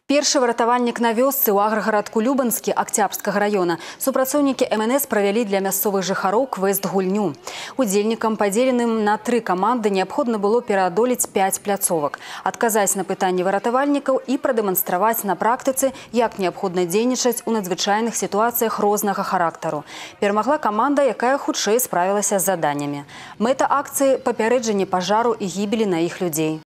Першы выратавальнік на вёсцы ў аграгарадку Любанскі Акцябрскага района супрацоўнікі МНС правялі для мясцовых жыхароў квест-гульню. Удзельнікам, падзеленым на 3 каманды, неабходна было пераадолець 5 пляцовак, адказаць на пытанні выратавальнікаў і прадэманстраваць на практыцы, як неабходна дзейнічаць у надзвычайных сітуацыях рознага характару. Перамагла каманда, якая хутчэй справілася з заданнямі. Мэта акцыі – папярэджанне пажару і гібелі на іх людзей.